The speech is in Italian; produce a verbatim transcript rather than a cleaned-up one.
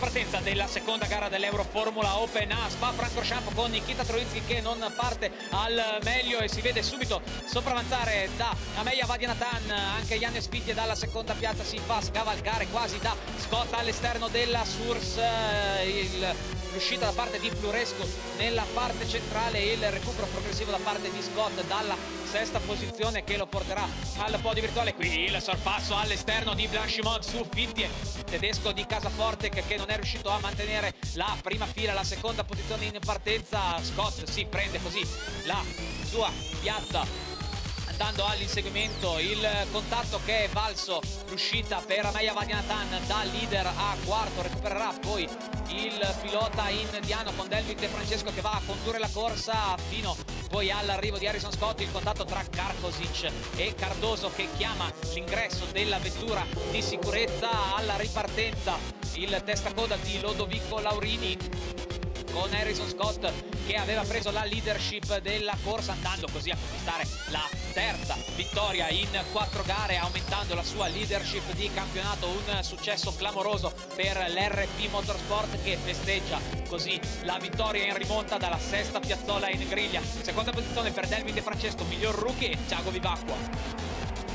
partenza della seconda gara dell'Euro Formula Open a Spa-Francorchamps con Nikita Troicki che non parte al meglio e si vede subito sopravanzare da Amelia Vadianathan. Anche Yannis Pitje dalla seconda piazza si fa scavalcare quasi da Scott all'esterno della Source. Il l'uscita da parte di Plurescu nella parte centrale, il recupero progressivo da parte di Scott dalla sesta posizione che lo porterà al podio virtuale. Qui il sorpasso all'esterno di Blanchimont su Pitje, tedesco di Casaforte che non è riuscito a mantenere la prima fila, la seconda posizione in partenza. Scott si prende così la sua piazza andando all'inseguimento, il contatto che è valso l'uscita per Amelia Vadianathan da leader a quarto. Recupererà poi il pilota indiano con Delvin De Francesco che va a condurre la corsa fino poi all'arrivo di Harrison Scott. Il contatto tra Karkosic e Cardoso che chiama l'ingresso della vettura di sicurezza. Alla ripartenza il testacoda di Lodovico Laurini con Harrison Scott che aveva preso la leadership della corsa, andando così a conquistare la terza vittoria in quattro gare, aumentando la sua leadership di campionato. Un successo clamoroso per l'R P Motorsport che festeggia così la vittoria in rimonta dalla sesta piazzola in griglia. Seconda posizione per Delvin De Francesco, miglior rookie Thiago Vivacqua.